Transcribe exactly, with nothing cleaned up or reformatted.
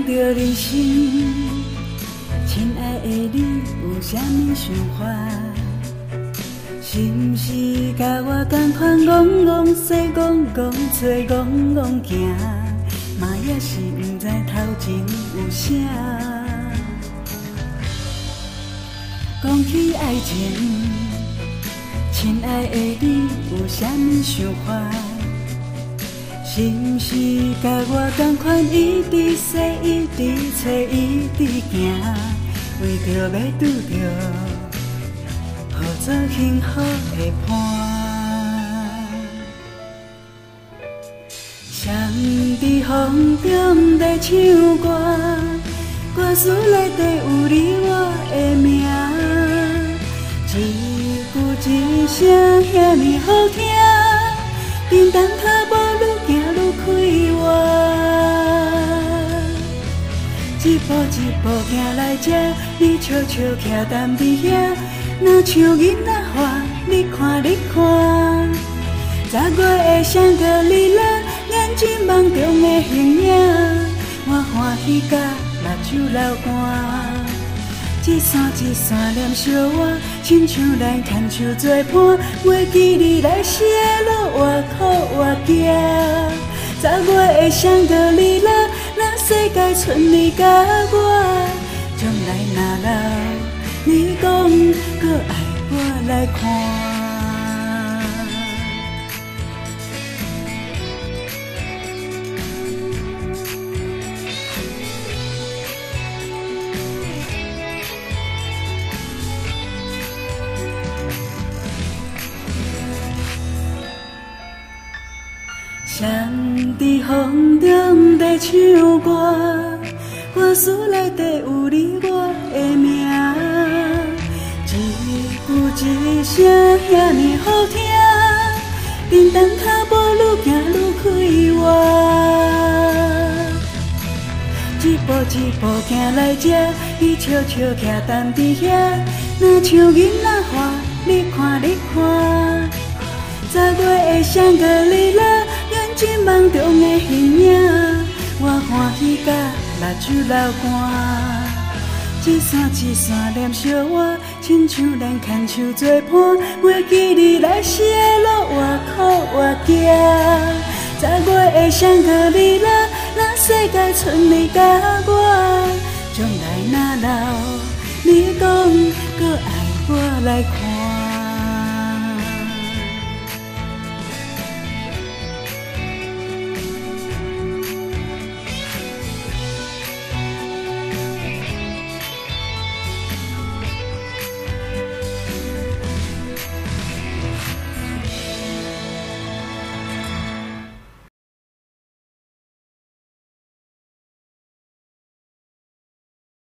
着人生，亲爱的你有啥物想法？是毋是甲我同款戆戆西戆戆找戆戆行，嘛也是毋知头前有啥？讲起爱情，亲爱的你有啥物想法？是毋是甲我同款一直说一直找一直行，为着要拄着好做幸福的伴？谁伫风中在唱歌，歌词内底有你我的名，一句一声遐尼好听，叮当踏步愈行愈快活。一步一步行来这，你悄悄徛踮伫遐，若像囡仔话，你看你看。十月的双脚你啦，眼睛梦中的形影，我欢喜甲目睭流汗。一线一线念相偎，亲像咱牵手作伴，袂记你来时的路越苦越行。十月的双脚你啦，若世界剩你甲我，将来若老，你讲搁爱我来看。谁伫风中在唱歌，歌词内底有你我的名，一句一声遐尼好听，叮当踏步愈行愈快活。一步一步行来这，伊悄悄徛踮伫遐，若像囡仔话，你看你看。十月的双脚你啦，眼睛梦中的形影，我欢喜甲目睭流汗。一线一线念相偎，亲像咱牵手作伴，袂记你来时的路越苦越行。十月的双脚你啦，若世界剩你甲我，将来若老，你讲搁爱我来看。